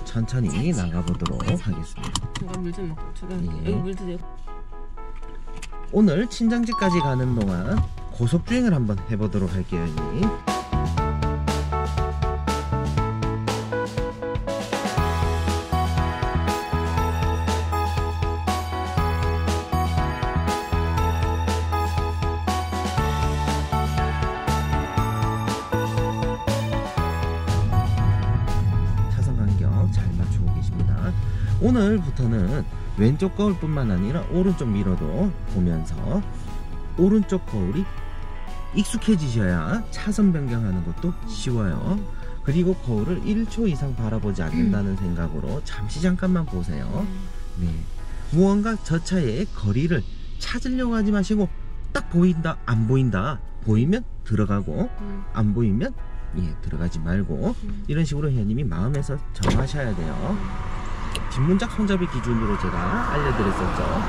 천천히 나가보도록 하겠습니다. 잠깐 물 좀 먹고 주변 예. 여기 물 드세요. 오늘 친정집까지 가는 동안 고속주행을 한번 해보도록 할게요. 차선 간격 잘 맞추고 계십니다. 오늘부터는 왼쪽 거울 뿐만 아니라 오른쪽 미러도 보면서 오른쪽 거울이 익숙해지셔야 차선 변경하는 것도 쉬워요. 그리고 거울을 1초 이상 바라보지 않는다는 생각으로 잠깐만 보세요. 네. 무언가 저 차의 거리를 찾으려고 하지 마시고 딱 보인다 안 보인다 보이면 들어가고 안 보이면 들어가지 말고 이런 식으로 회원님이 마음에서 정하셔야 돼요. 뒷문짝 손잡이 기준으로 제가 알려드렸었죠.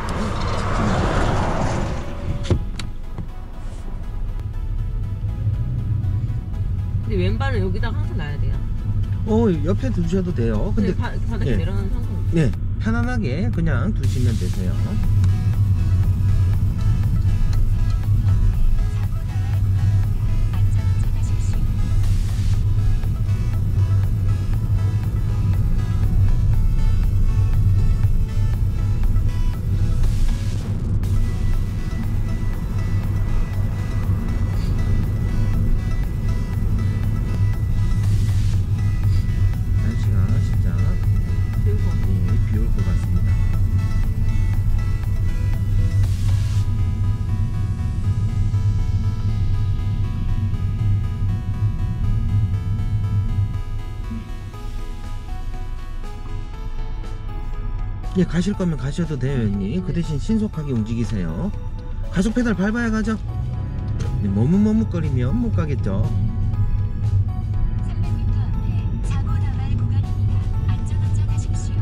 근데 왼발은 여기다가 항상 놔야 돼요. 옆에 두셔도 돼요. 근데 바닥에 내려가는 상관. 네, 편안하게 그냥 두시면 되세요. 예, 가실 거면 가셔도 돼요, 형님. 그 대신 신속하게 움직이세요. 가속 페달 밟아야 가죠. 네, 머뭇머뭇거리면 못 가겠죠. 300m 앞에 사고 나갈 구간입니다. 안전운전하십시오.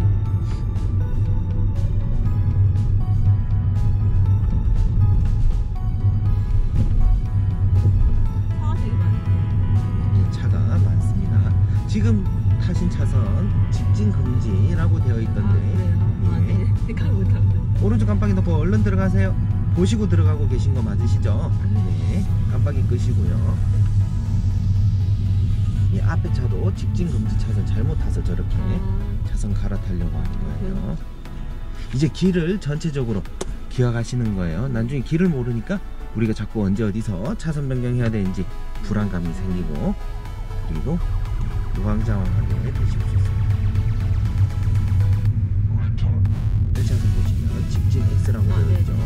차가 되게 많아요. 예, 차가 많습니다. 지금 타신 차선 직진 금지라고 되어 있던데. 예. 오른쪽 깜빡이 넣고 얼른 들어가세요. 보시고 들어가고 계신 거 맞으시죠? 네, 깜빡이 끄시고요. 이 앞에 차도 직진 금지 차선 잘못 타서 저렇게 차선 갈아타려고 하는 거예요. 이제 길을 전체적으로 기억하시는 거예요. 나중에 길을 모르니까 우리가 자꾸 언제 어디서 차선 변경해야 되는지 불안감이 생기고, 그리고 우왕좌왕하게 되실 수 있습니다. 1차선 보시면 직진 X라고 되어 있죠.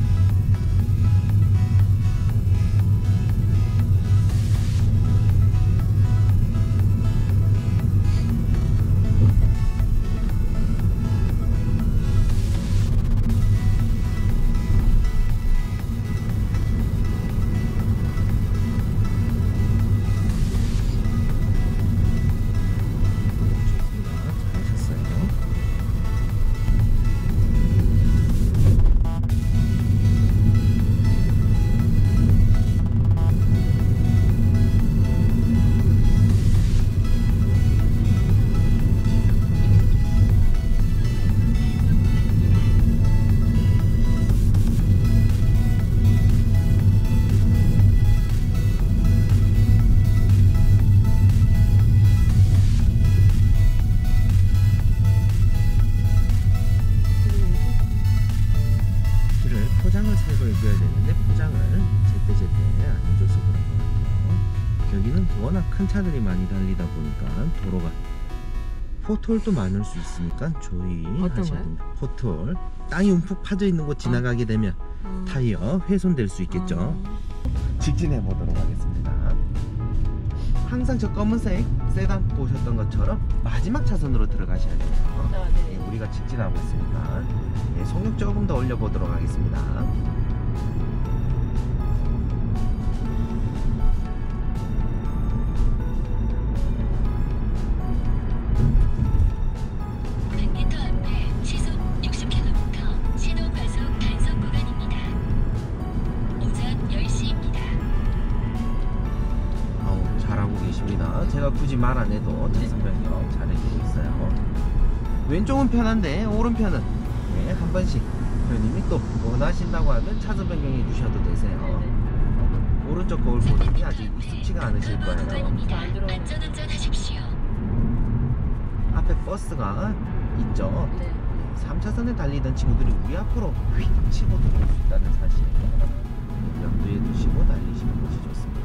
포장을 해줘야 되는데 포장을 제때제때 안 해줘서 그런 것 같아요. 여기는 워낙 큰 차들이 많이 달리다 보니까 도로가 포톨도 많을 수 있으니까 조심하셔야 됩니다. 포톨, 땅이 움푹 파져 있는 곳 지나가게 되면 타이어 훼손될 수 있겠죠. 직진해 보도록 하겠습니다. 항상 저 검은색 세단 보셨던 것처럼 마지막 차선으로 들어가셔야 돼요. 네, 우리가 직진하고 있으니까. 네, 속력 조금 더 올려보도록 하겠습니다. 제가 굳이 말 안 해도 차선 변경 잘해주고 있어요. 왼쪽은 편한데 오른편은 네, 한 번씩 회원님이 또 원하신다고 하면 차선 변경해 주셔도 되세요. 오른쪽 거울 보는 게 아직 익숙치가 않으실 거예요. 안전운전하십시오. 앞에 버스가 있죠. 네. 3차선에 달리던 친구들이 우리 앞으로 휙 치고 들어올 수 있다는 사실 염두에 두시고 달리시는 것이 좋습니다.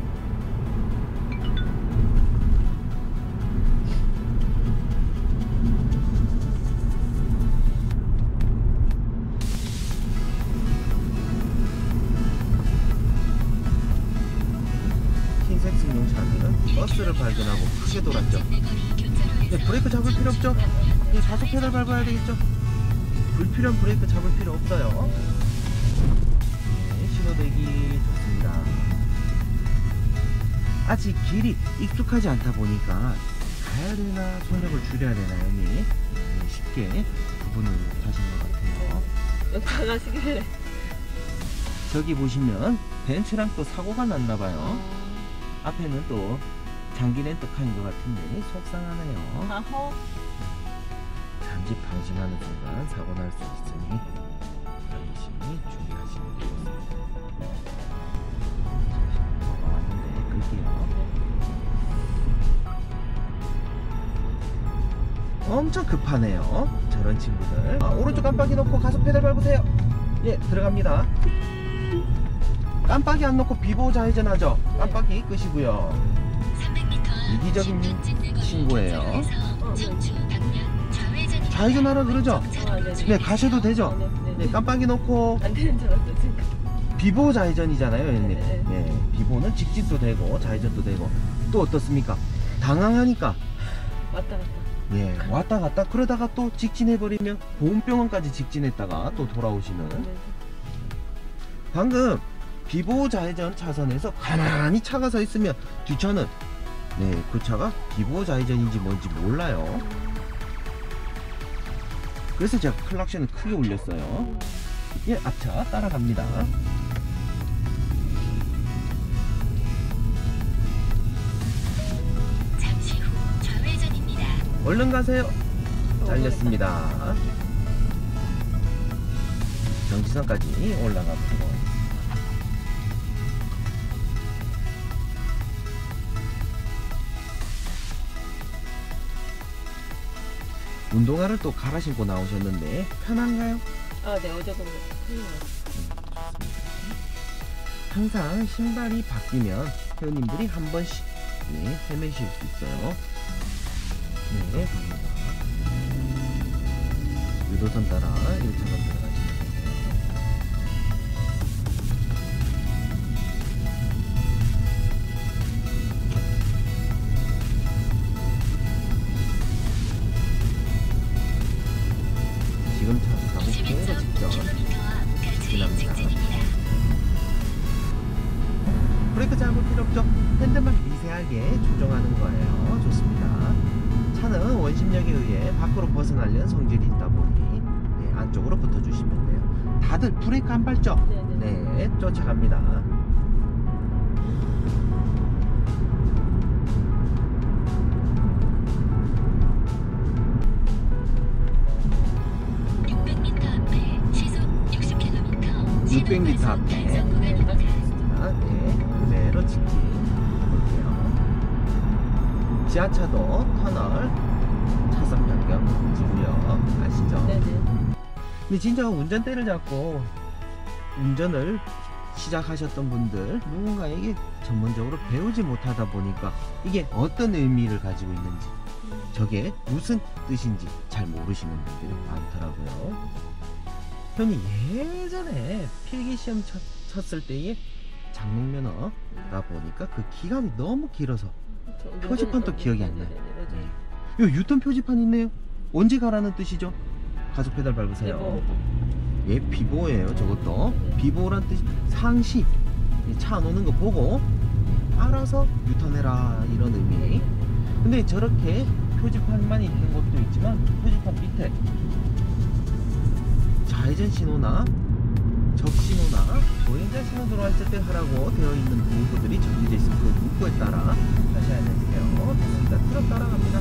흰색 승용차는 버스를 발견하고 크게 돌았죠. 네, 브레이크 잡을 필요 없죠? 네, 가속 페달 밟아야 되겠죠? 불필요한 브레이크 잡을 필요 없어요. 네, 신호대기 좋습니다. 아직 길이 익숙하지 않다 보니까 가야 되나 속력을 줄여야 되나 형님 네, 쉽게 구분을 못하신 것 같아요. 여기 가시길래. 저기 보시면 벤츠랑 또 사고가 났나봐요. 앞에는 또 장기 렌터카인 것 같은데 속상하네요. 아허. 잠시 방심하는 순간 사고 날 수 있으니 열심히 준비하시는 게 좋습니다. 왔는데 끌게요. 엄청 급하네요. 저런 친구들. 오른쪽 깜빡이 놓고 가속 페달 밟으세요. 예, 들어갑니다. 깜빡이 안 놓고 비보 좌회전하죠. 깜빡이 끄시고요. 300m 이기적인 친구예요. 좌회전하라 그러죠? 네, 가셔도 되죠? 네, 깜빡이 놓고 안 되는 줄 알았어 지금. 비보 좌회전이잖아요, 형님. 네. 네, 비보는 직진도 되고 좌회전도 되고 또 어떻습니까? 당황하니까 왔다 갔다. 예, 왔다 갔다 그러다가 또 직진해버리면 보험병원까지 직진했다가 또 돌아오시는. 네. 방금 비보 좌회전 차선에서 가만히 차가 서 있으면 뒷차는 네, 그 차가 비보 좌회전인지 뭔지 몰라요. 그래서 제가 클락션을 크게 울렸어요. 예, 앞차 따라갑니다. 잠시 후 좌회전입니다. 얼른 가세요. 잘렸습니다. 정지선까지 올라가고 운동화를 또 갈아 신고 나오셨는데 편한가요? 아, 네, 어제 보면 큰일 났어. 항상 신발이 바뀌면 회원님들이 한 번씩 네, 헤매실 수 있어요. 네, 갑니다. 유도선 따라 1차선 들어가시면 되세요. 지금 차 가고 그대로 직전 5km 앞까지 지납니다. 직진입니다. 브레이크 잡을 필요 없죠? 핸들만 미세하게 조정하는 거예요. 좋습니다. 차는 원심력에 의해 밖으로 벗어나려는 성질이 있다 보니 네, 안쪽으로 붙어주시면 돼요. 다들 브레이크 안 밟죠? 네네. 네, 쫓아갑니다. 앞에 시속 60km 600m 앞에 구간입니다. 네, 그대로 직진 볼게요. 지하차도 터널 차선 변경 금지구요. 아시죠? 네네. 근데 진짜 운전대를 잡고 운전을 시작하셨던 분들 누군가에게 전문적으로 배우지 못하다 보니까 이게 어떤 의미를 가지고 있는지 저게 무슨 뜻인지 잘 모르시는 분들이 많더라고요. 형님 예전에 필기시험 쳤을 때에 장롱면허가 보니까 그 기간이 너무 길어서 표지판도 기억이 안 나요. 요 유턴 표지판 있네요. 언제 가라는 뜻이죠? 가속 페달 밟으세요. 예, 비보예요. 저것도 비보란 뜻이 상시 차 안 오는 거 보고 알아서 유턴해라 이런 의미. 근데 저렇게 표지판만 있는 곳도 있지만 표지판 밑에 좌회전 신호나 접신호나 보행자 신호 들어왔을 때 하라고 되어 있는 문구들이 정리되어 있으면 그 문구에 따라 하셔야 되세요. 좋습니다. 트럭 따라갑니다.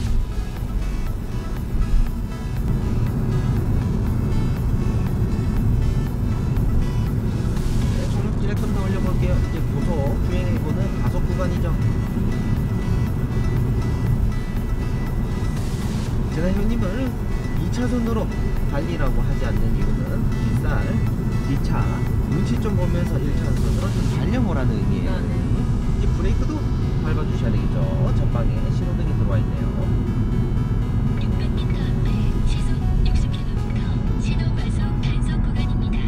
네, 속력 조금 더 올려볼게요. 이제 고속 주행해보는 가속 구간이죠. 제가 형님을 2차선으로 달리라고 하지 않는 이유는 뒷차 눈치 좀 보면서 1차선으로 좀 달려보라는 의미예요. 아, 네. 이제 브레이크도 밟아주셔야 되겠죠. 전방에 신호등이 들어와 있네요. 600m 앞에 시속 60km 신호 과속 단속 구간입니다.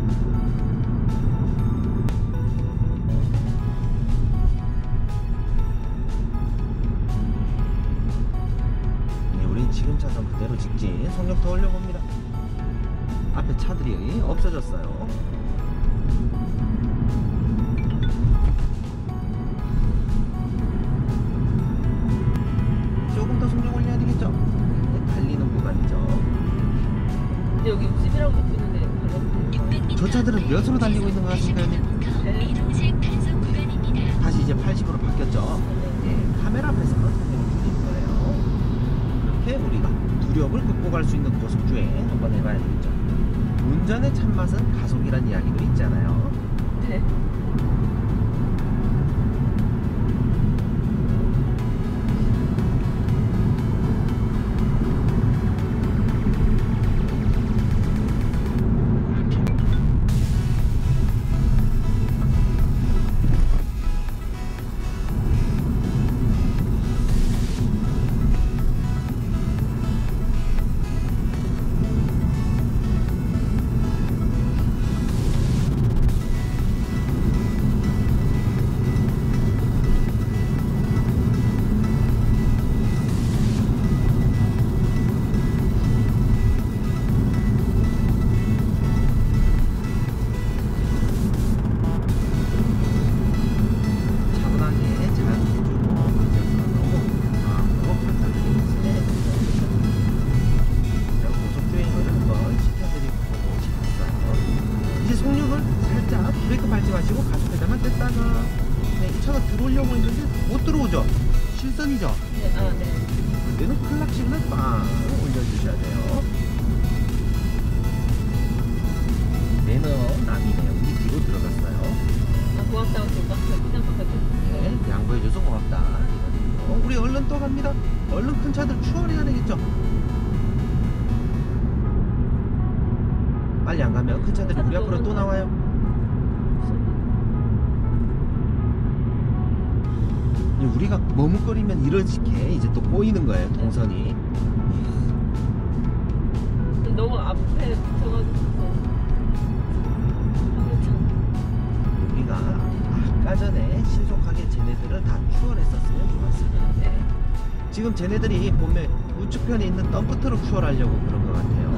네, 우린 지금 차선 그대로 직진. 속력 더 올려봅니다. 앞에 차들이 없어졌어요. 조금 더 속력 올려야 되겠죠? 네, 달리는 구간이죠. 근데 여기 60이라고 적혀 있는데 달렸는데. 600m 저 차들은 몇으로 달리고 있는 것 같습니까, 형님? 네. 이동식 단속 구간입니다. 다시 이제 80으로 바뀌었죠. 예, 카메라 앞에서 속력을 줄이는 거예요. 그렇게 우리가 두려움을 극복할 수 있는 고속주행 한번 해봐야 되겠죠. 운전의 참맛은 가속이란 이야기도 있잖아요. 네. 실선이죠? 네. 아, 네. 그때는 클락신을 빵 올려주셔야 돼요. 매너 남이네요. 이 뒤로 들어갔어요. 아, 고맙다고 지금 그냥 바꿨죠. 네, 양보해줘서 고맙다. 우리 얼른 또 갑니다. 얼른 큰 차들 추월해야 되겠죠? 빨리 안 가면 큰 차들이 우리 앞으로 또 나와요. 우리가 머뭇거리면 이렇게 이제 또 꼬이는 거예요, 동선이. 너무 앞에 붙여가지고. 우리가 아까 전에 신속하게 쟤네들을 다 추월했었으면 좋았을 텐데 지금 쟤네들이 보면 우측편에 있는 덤프트럭 추월하려고 그런 것 같아요.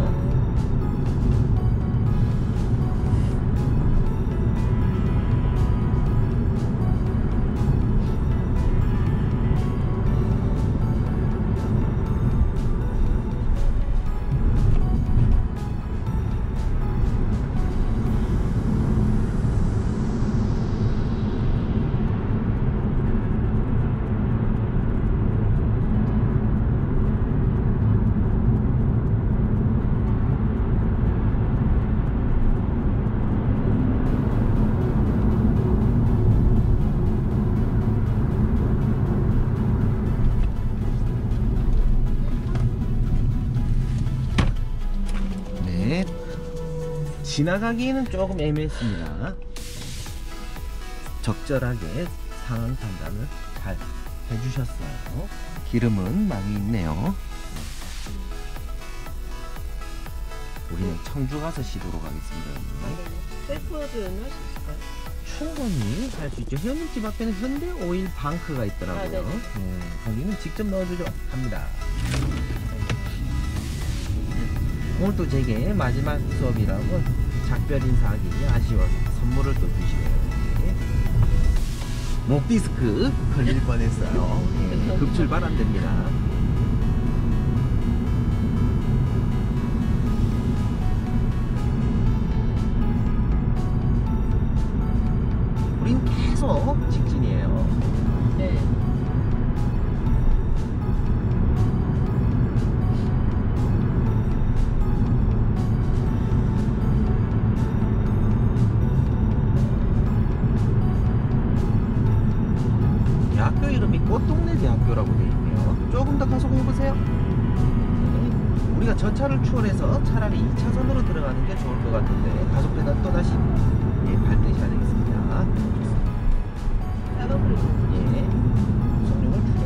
지나가기에는 조금 애매했습니다. 적절하게 상황 판단을 잘 해주셨어요. 기름은 많이 있네요. 우리는 청주 가서 시도로 가겠습니다. 셀프로드는 할 수 있을까요? 충분히 할 수 있죠. 현님 집 앞에는 현대 오일 방크가 있더라고요. 아, 네네. 네, 거기는 직접 넣어주죠. 갑니다. 오늘 또 제게 마지막 수업이라고 작별 인사하기 아쉬워서 선물을 또 주시네요. 목 디스크 걸릴 뻔했어요. 예, 급출발 안 됩니다. 조금 더 가속해보세요. 네. 우리가 전차를 추월해서 차라리 2차선으로 들어가는 게 좋을 것 같은데 가속 페달 또다시 밟으셔야 되겠습니다. 예, 속력을 줄여.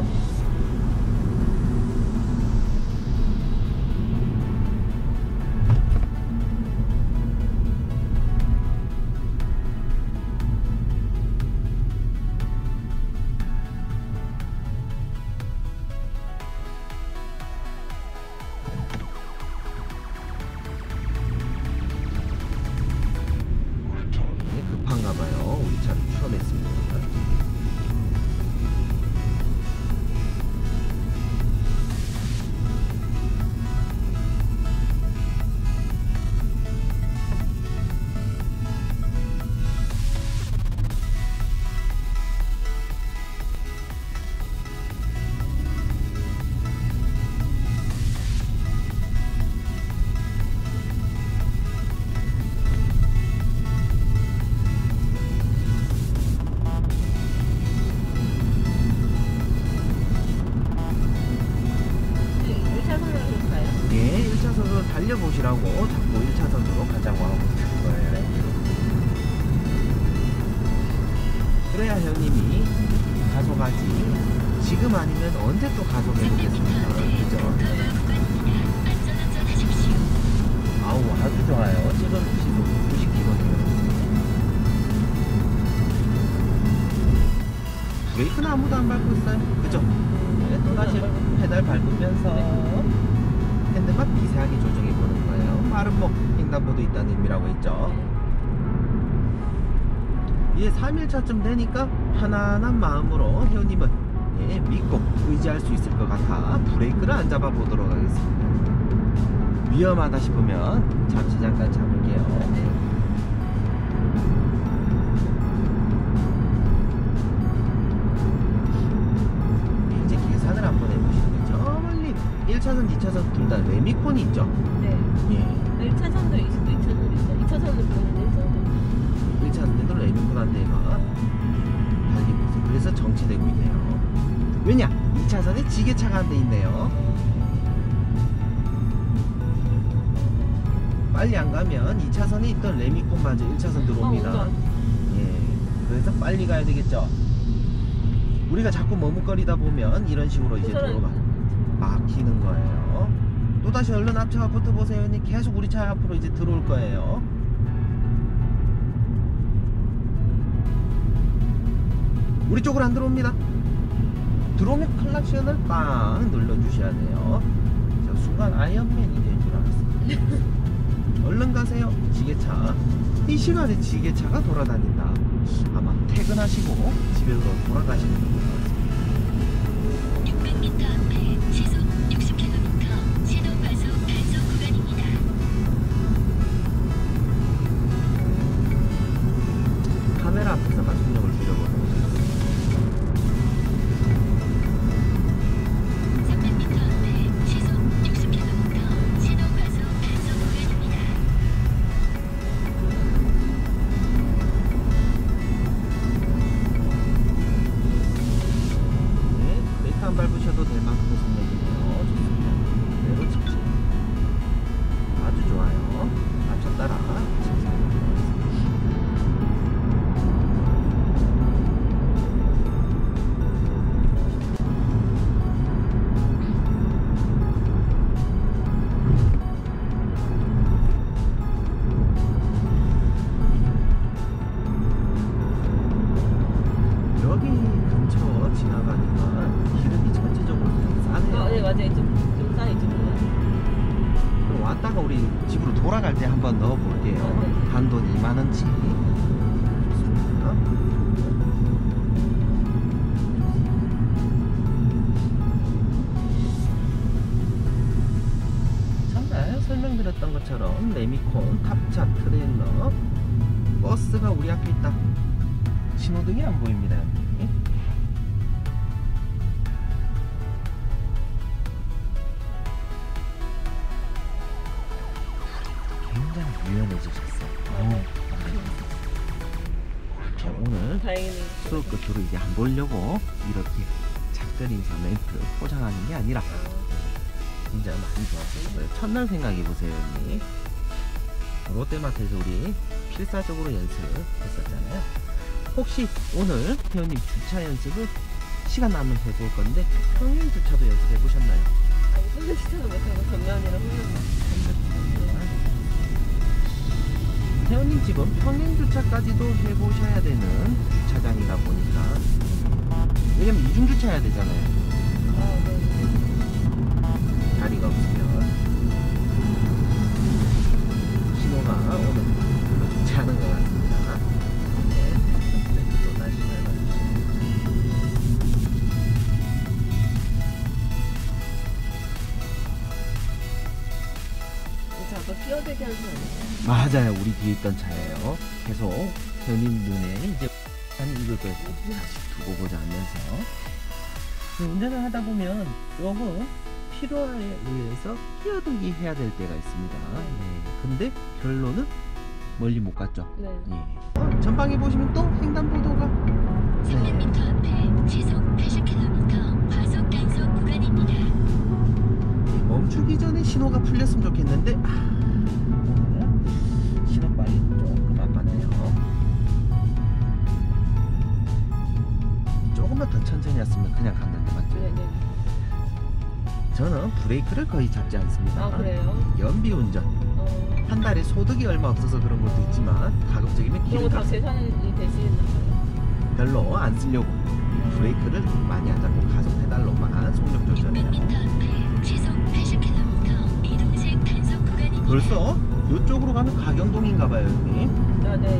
급한가 봐요. 우리 차를 추월했습니다. 예, 1차선으로 달려보시라고 자꾸 1차선으로 가자고 하고 있는 거예요. 그래야 회원님이 가속하지. 지금 아니면 언제 또 가속해보겠습니까? 그죠? 아우, 아주 좋아요. 지금 시속 90km네요. 브레이크는 아무도 안 밟고 있어요. 그죠? 네, 또다시 페달 밟으면서 핸들만 미세하게 조정해 보는 거예요. 빠른 목 횡단보도 있다는 의미라고 했죠. 이제 3일차쯤 되니까 편안한 마음으로 회원님은 믿고 의지할 수 있을 것 같아 브레이크를 안 잡아 보도록 하겠습니다. 위험하다 싶으면 잠시 잠깐 잡을게요. 이제 계산을 한번 해보시는 거죠. 멀리 1차선, 2차선 둘 다 레미콘이 있죠? 네. 예. 1차선도 있고 2차선도 있어요. 2차선도 보는데 1차선에도 레미콘 한 대가 달리고 있어요. 그래서 정체되고 있네요. 왜냐? 2차선에 지게차가 한 대 있네요. 빨리 안 가면 2차선에 있던 레미콘마저 1차선 들어옵니다. 예. 그래서 빨리 가야 되겠죠. 우리가 자꾸 머뭇거리다 보면 이런 식으로 이제 도로가 막히는 거예요. 또다시 얼른 앞차가 붙어보세요. 계속 우리 차 앞으로 이제 들어올 거예요. 우리 쪽으로 안 들어옵니다. 들어오면 클락션을 빵 눌러주셔야 돼요. 저 순간 아이언맨이 될 줄 알았어요. 얼른 가세요. 지게차. 이 시간에 지게차가 돌아다닌다. 아마 퇴근하시고 집에로 돌아가시는 것 같습니다. 600m 앞에 시속 60km 신호 과속 단속 구간입니다. 카메라 앞에서만 속력을 줄여보도록 하겠습니다. 300m 앞에 시속 60km 신호 과속 단속 구간입니다. 네, 브레이크 안 밟으셔도 될 만큼의 속력이네요. 좋습니다. 그대로 직진. 아주 좋아요. 앞차 따라 직진해보도록 하겠습니다. 여기 근처 지나가니까 기름이 전체적으로 좀 싸네요. 네, 맞아요. 좀 싸요, 이쪽은. 그럼 왔다가 우리 집으로 돌아갈 때 한번 넣어볼게요. 네. 한돈 2만원치. 좋습니다. 전날 설명드렸던 것처럼 레미콘, 탑차, 트레일러, 버스가 우리 앞에 있다. 신호등이 안 보입니다. 여기. 굉장히 유연해지셨어요. 자, 오늘 다행히. 수업 끝으로 이제 안 보려고 이렇게 참 특별 인사 멘트 포장하는 게 아니라 굉장히 많이 좋았어요. 첫날 생각해보세요, 형님. 롯데마트에서 우리 필사적으로 연습했었잖아요. 혹시 오늘 회원님 주차 연습을 시간 나면 해볼 건데 평행 주차도 연습해 보셨나요? 아니 평행 주차도 못하고 전면이랑 회원님 지금 평행 주차까지도 해보셔야 되는 주차장이다 보니까, 왜냐면 이중 주차해야 되잖아요. 자리가 없으면 신호가 오늘 별로 좋지 않은 것 같습니다. 네, 또 다시 밟아주시고. 아까 끼어들게 하는 거 아니에요? 맞아요, 우리 뒤에 있던 차예요. 계속 회원님 눈에 이제 아니 이걸 빼고 다시 두고 보자 하면서 운전을 하다 보면 조금 필요에 의해서 끼어들기 해야 될 때가 있습니다. 네. 근데 결론은 멀리 못 갔죠. 네. 예. 전방에 보시면 또 횡단보도가 300m 앞에 시속 80km 과속 단속 구간입니다. 멈추기 전에 신호가 풀렸으면 좋겠는데 오늘 신호빨이 조금 안 맞네요. 조금만 더 천천히 했으면 그냥 갔는데 맞죠? 네네. 저는 브레이크를 거의 잡지 않습니다. 아 그래요? 연비 운전. 한 달에 소득이 얼마 없어서 그런 것도 있지만 가급적이면 그런 거 다 기름값 계산이 되시나 봐요. 별로 안 쓰려고 브레이크를 많이 안 잡고 가속 페달로만 속력 조절해요. 600m 앞에 시속 80km 이동식 단속 구간입니다. 벌써 이쪽으로 가면 가경동인가봐요, 형님. 아 네.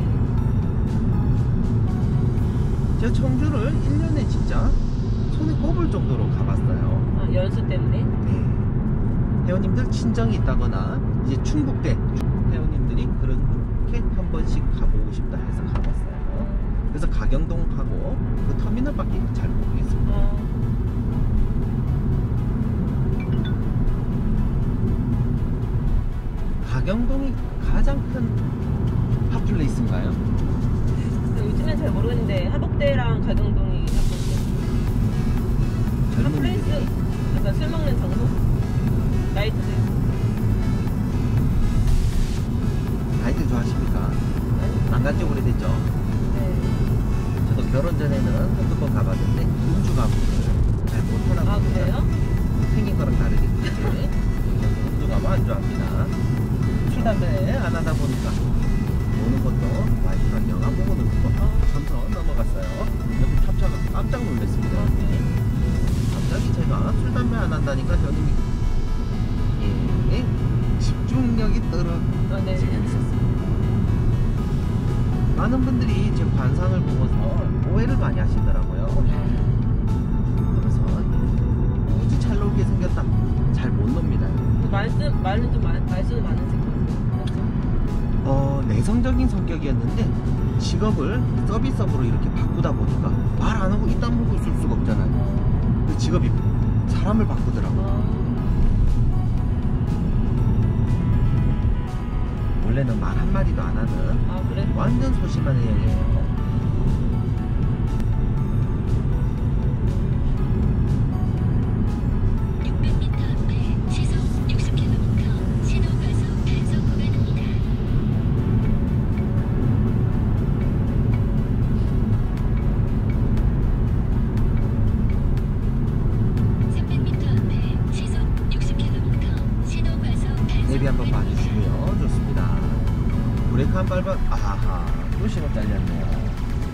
제가 청주를 1년에 진짜 손에 꼽을 정도로 가봤어요. 아 연수 때문에? 네. 회원님들 친정이 있다거나 이제 충북대 회원님들이 그렇게 한 번씩 가보고 싶다 해서 가봤어요. 그래서 가경동하고 그 터미널밖에 잘 모르겠습니다. 가경동이 가장 큰 핫플레이스인가요? 요즘엔 잘 모르겠는데 하복대랑 가경동이 핫플레이스? 젊은이들이 약간 술 먹는 장소? 나이트들? 나이트 좋아하십니까? 아니? 안 간지 오래됐죠? 네. 저도 결혼 전에는 한두 번 가봤는데 음주 가무를 잘 못하나 아 봅니다. 그래요? 생긴 거랑 다르겠지. 음주 가무 안 좋아합니다. 술 담배 안 하다 보니까 노는 것도 와이프랑 영화 보고 놀고 전서 넘어갔어요. 옆에 탑차가 깜짝 놀랐습니다. 갑자기 제가 술 담배 안 한다니까 형님이 집중력이 떨어지게 네. 있었습니다. 많은 분들이 제 관상을 보고서 오해를 많이 하시더라고요. 그래서 굳이 잘 놀게 생겼다. 잘 못 놉니다. 말수는 많으실 거예요. 내성적인 성격이었는데 직업을 서비스업으로 이렇게 바꾸다 보니까 말 안 하고 이딴 물고 있을 수가 없잖아요. 그 직업이 사람을 바꾸더라고요. 원래는 말 한마디도 안 하는 아 그래? 완전 소심한 애형이에요. 내비 한번 봐주시고요. 좋습니다. 브레이크 한 밟아, 아하, 또 신호 잘렸네요.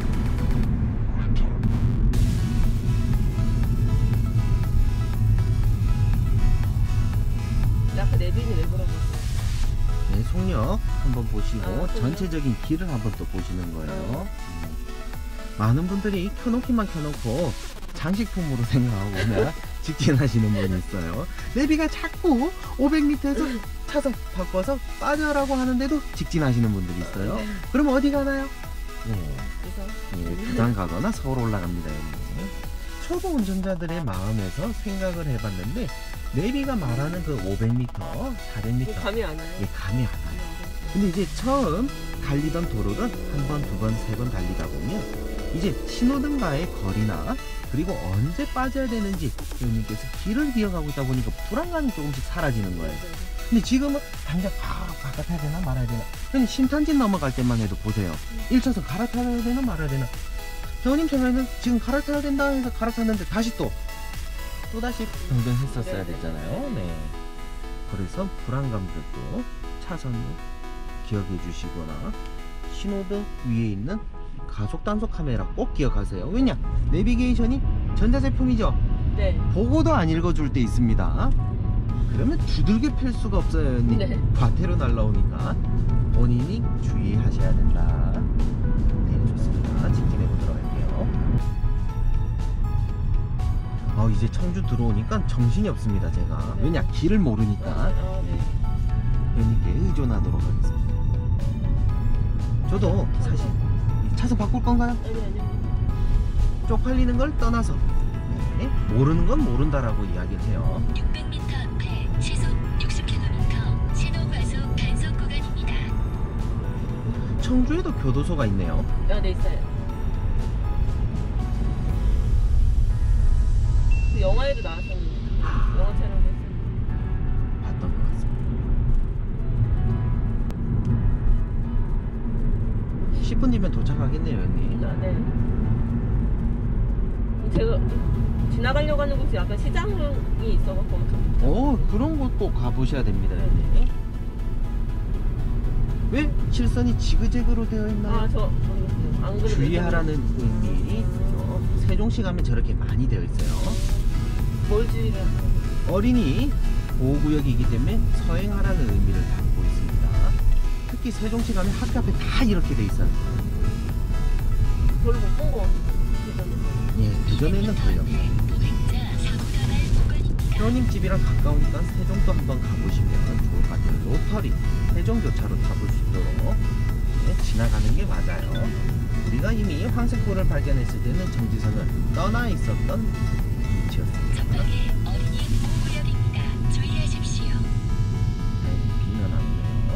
아까 내비는 왜 물어봤어요? 네, 속력 한번 보시고 속력. 전체적인 길을 한번 또 보시는 거예요. 많은 분들이 켜놓기만 켜놓고 장식품으로 생각하거나 직진하시는 분이 있어요. 내비가 자꾸 500m에서 차선 바꿔서 빠져라고 하는데도 직진하시는 분들이 있어요. 네. 그럼 어디 가나요? 그래서 부산 가거나 서울 올라갑니다. 초보 운전자들의 마음에서 생각을 해봤는데 내비가 말하는 그 500m, 400m 감이 안 와요? 감이 안 와요. 근데 이제 처음 달리던 도로를 한 번, 두 번, 세 번 달리다 보면 이제 신호등과의 거리나 그리고 언제 빠져야 되는지 회원님께서 길을 기억하고 있다 보니까 불안감이 조금씩 사라지는 거예요. 근데 지금은 당장 갈아타야 되나 말아야 되나. 형님 신탄진 넘어갈 때만 해도 보세요. 1차선 갈아타야 되나 말아야 되나. 형님 생각에는 지금 갈아타야 된다 해서 갈아탔는데 다시 또다시 변경했었어야 됐잖아요. 네. 그래서 불안감들도 차선을 기억해 주시거나 신호등 위에 있는 가속 단속 카메라 꼭 기억하세요. 왜냐? 내비게이션이 전자제품이죠. 네. 보고도 안 읽어줄 때 있습니다. 그러면 두들겨 팰 수가 없어요. 네. 과태료 날라오니까 본인이 주의하셔야 된다. 네, 좋습니다. 직진해 보도록 할게요. 이제 청주 들어오니까 정신이 없습니다. 제가. 네. 왜냐? 길을 모르니까 네. 회원님께 의존하도록 하겠습니다. 저도 사실 차선 바꿀 건가요? 아니요. 쪽팔리는 걸 떠나서 네, 모르는 건 모른다라고 이야기를 해요. 600m 앞에 시속 60km 신호 과속 단속 구간입니다. 청주에도 교도소가 있네요. 네, 있어요. 그 영화에도 나왔었는데. 영화 촬영도 했어요. 봤던 것 같습니다. 10분 뒤면 도착하겠네요, 형님. 네. 제가 지나가려고 하는 곳이 약간 시장이 있어갖고 엄청. 그런 곳 꼭 가보셔야 됩니다, 네. 형님. 왜 실선이 지그재그로 되어 있나요? 저 모르겠어요. 안 그래도 주의하라는 의미. 세종시 가면 저렇게 많이 되어 있어요. 뭘 주의를 어린이 보호구역이기 때문에 서행하라는 의미를 담고 있습니다. 특히 세종시 가면 학교 앞에 다 이렇게 돼 있어요. 별로 못 본 거 같아요. 예, 그전에는 걸려. 보행자 사고 다발 구간입니다. 회원님 집이랑 가까우니까 세종도 한번 가보시면 좋을 것 같아요. 로터리, 세종교차로 타볼 수 있도록 지나가는 게 맞아요. 우리가 이미 황색불을 발견했을 때는 정지선을 떠나 있었던 위치였습니다. 전방에 어린이 보호구역입니다. 주의하십시오. 비는 안 오네요.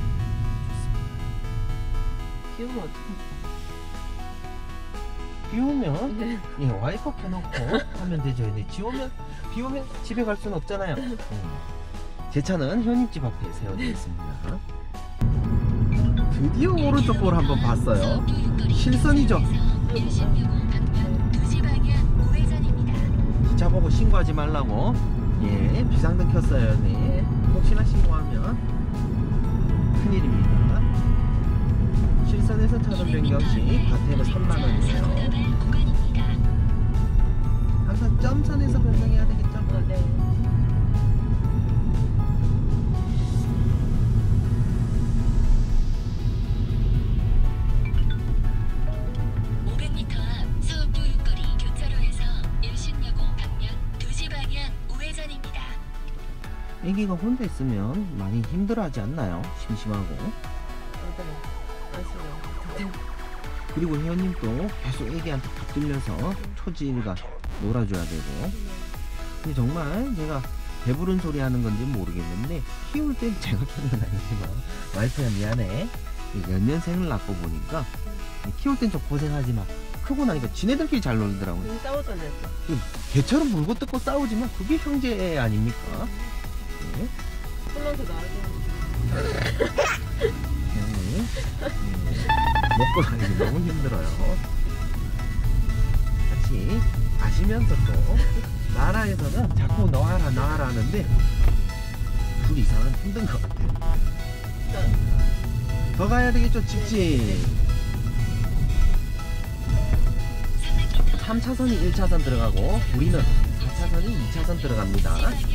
좋습니다. 기억은 어떡해. 비 오면 네. 와이퍼 켜놓고 하면 되죠. 근데 비 오면 집에 갈 수는 없잖아요. 제 차는 현님 집 앞에 세워져 있습니다. 드디어 오른쪽 볼 한번 봤어요. 실선이죠. 일신여고 방면 2시 방향 우회전입니다. 기차 보고 신고하지 말라고 비상등 켰어요. 네. 혹시나 신고하면 큰일입니다. 실선에서 차선 변경 시 과태료 3만원이에요. 항상 점선에서 변경해야 되겠죠? 네. 애기가 혼자 있으면 많이 힘들어하지 않나요? 심심하고. 안 쓰요. 그리고 회원님도 계속 애기한테 붙들려서 초지일가 놀아줘야 되고. 근데 정말 제가 배부른 소리 하는 건지 모르겠는데 키울 땐 제가 키우는 건 아니지만 와이프야 미안해. 연년생을 낳고 보니까 키울 땐 좀 고생하지 마. 크고 나니까 지네들끼리 잘 놀더라고요. 괜히 싸웠잖아요. 개처럼 물고 뜯고 싸우지만 그게 형제 아닙니까? 네. 한번 더 나와줘. 먹고 다니기 너무 힘들어요. 같이 마시면서 또 나라에서는 자꾸 나와라 하는데 둘 이상은 힘든 것 같아요. 더 가야 되겠죠. 직진 3차선이 1차선 들어가고 우리는 4차선이 2차선 들어갑니다.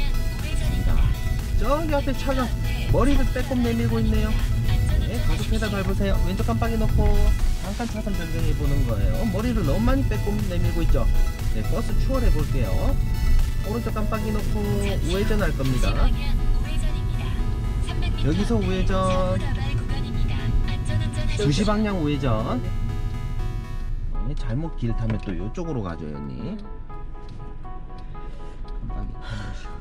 저기 앞에 차가 머리를 빼꼼 내밀고 있네요. 네, 가속 페달 밟으세요. 왼쪽 깜빡이 놓고 잠깐 차선 변경해 보는 거예요. 머리를 너무 많이 빼꼼 내밀고 있죠. 네, 버스 추월해 볼게요. 오른쪽 깜빡이 놓고 우회전 할 겁니다. 여기서 우회전, 2시 방향 우회전. 네, 잘못 길 타면 또 이쪽으로 가죠, 언니. 깜빡이 켜놓으시고.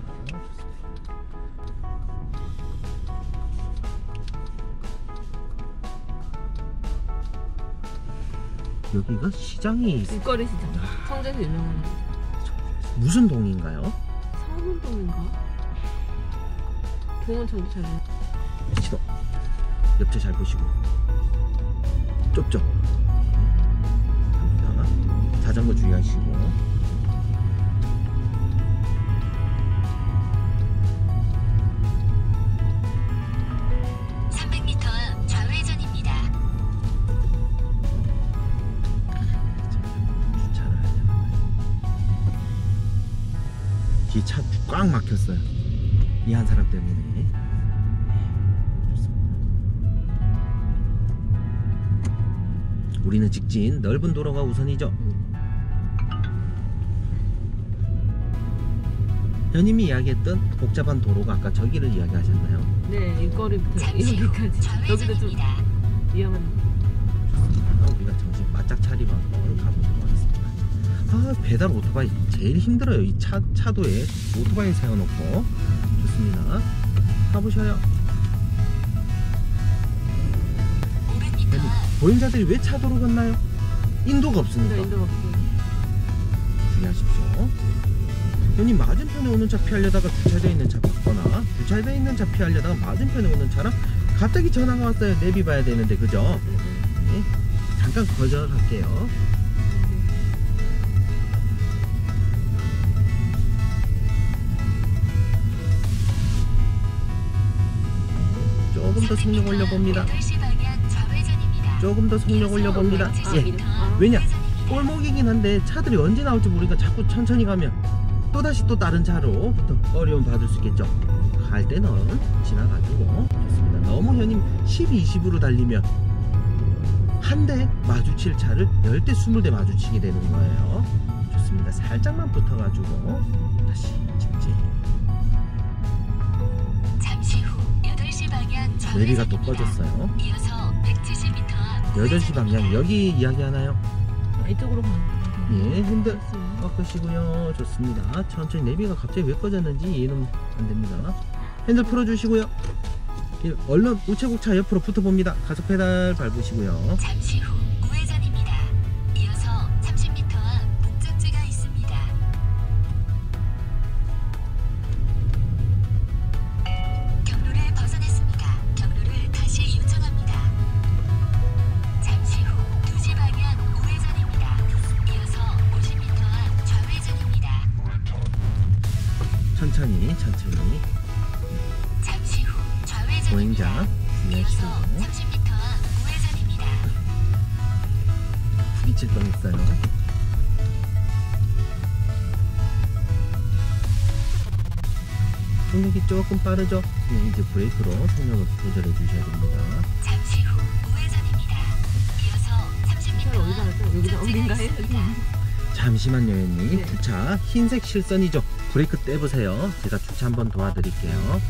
여기가 시장이 길거리 시장. 청주에서 유명한 무슨 동인가요? 서문동인가? 동은 저도 잘 모르겠어요. 시도 옆에 잘 보시고 좁죠? 갑니다. 자전거 주의하시고 300m 앞 좌회전입니다. 주차를 하려면 뒤에 차 꽉 막혔어요. 이 한 사람 때문에. 우리는 직진 넓은 도로가 우선이죠. 현님이 이야기했던 복잡한 도로가 아까 저기를 이야기하셨나요? 네, 길거리부터 잠시 후 여기까지. 여기도 좀 좌회전입니다. 위험한. 우리가 정신 바짝 차리고 한번 가보도록 하겠습니다. 아, 배달 오토바이 제일 힘들어요. 이 차도에 오토바이 세워놓고. 좋습니다. 가보셔요. 500m 아니, 앞 보행자들이 왜 차도로 건나요? 인도가 없으니까. 네, 인도가 없어요. 주의하십시오. 형님 맞은편에 오는 차 피하려다가 주차되어 있는 차 봤거나 주차되어 있는 차 피하려다가 맞은편에 오는 차랑 갑자기 전화가 왔어요. 내비 봐야 되는데 그죠? 네. 잠깐 거절할게요. 조금 더 속력 올려봅니다. 8시 방향 좌회전입니다. 조금 더 속력 올려봅니다. 예. 왜냐? 골목이긴 한데 차들이 언제 나올지 모르니까 자꾸 천천히 가면 또다시 또 다른 차로 또 어려움 받을 수 있겠죠. 갈 때는 지나가지고. 좋습니다. 너무 현님 12, 20으로 달리면 한 대 마주칠 차를 10대, 20대 마주치게 되는 거예요. 좋습니다. 살짝만 붙어가지고 다시 직진. 잠시 후 8시 방향 내비가 또 좌회전입니다. 꺼졌어요. 이어서 170m 앞 8시 방향 여기 이야기하나요? 이쪽으로 가는 거예요. 예, 핸들 꺾으시고요. 좋습니다. 천천히. 내비가 갑자기 왜 꺼졌는지 이해는 안 됩니다. 핸들 풀어주시고요. 예, 얼른 우체국차 옆으로 붙어봅니다. 가속 페달 밟으시고요. 잠시 후 우회전입니다. 이어서 30m 앞 목적지가 있습니다. 경로를 벗어났습니다. 경로를 다시 요청합니다. 잠시 후 2시 방향 우회전입니다. 이어서 50m 앞 좌회전입니다. 천천히 천천히. 잠시 후 좌회전입니다. 보행자 이어서 주의하시고 30m 앞 우회전입니다. 부딪힐 뻔했어요. 속력이 조금 빠르죠? 네, 이제 브레이크로 속력을 조절해 주셔야 됩니다. 잠시 후 우회전입니다. 이어서 30m 차를 어디다 놨죠? 여기다 어딘가에? 잠시만요, 형님. 네. 주차 흰색 실선이죠? 브레이크 떼보세요. 제가 주차 한번 도와드릴게요.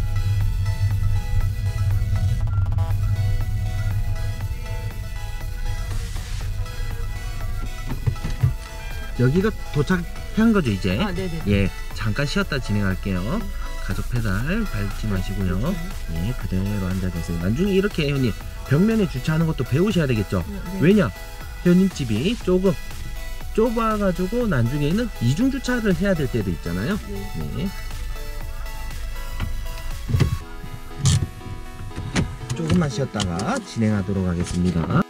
여기가 도착한 거죠, 이제? 아, 네네. 예, 잠깐 쉬었다 진행할게요. 가속 페달 밟지 마시고요. 예, 그대로 앉아 계세요. 나중에 이렇게 형님 벽면에 주차하는 것도 배우셔야 되겠죠? 네. 왜냐? 형님 집이 조금 좁아가지고 나중에는 이중 주차를 해야 될 때도 있잖아요. 네. 네. 조금만 쉬었다가 진행하도록 하겠습니다.